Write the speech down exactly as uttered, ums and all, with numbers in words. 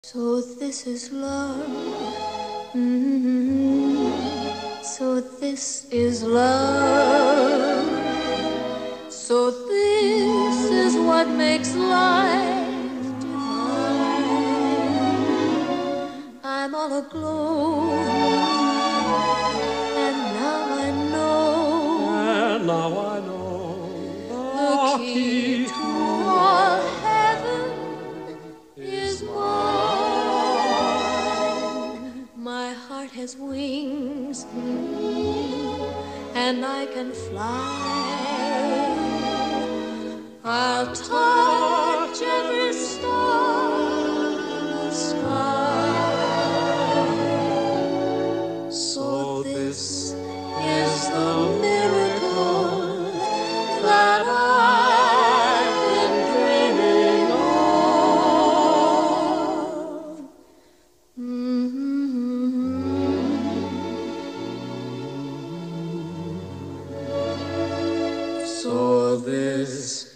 So this is love. Mm-hmm. So this is love. So this is what makes life divine. I'm all aglow, and now I know. And now I know the key to all heaven is mine. My heart has wings, and I can fly. I'll touch every star in the sky. So this is the miracle that I've been dreaming of. Mm-hmm. So this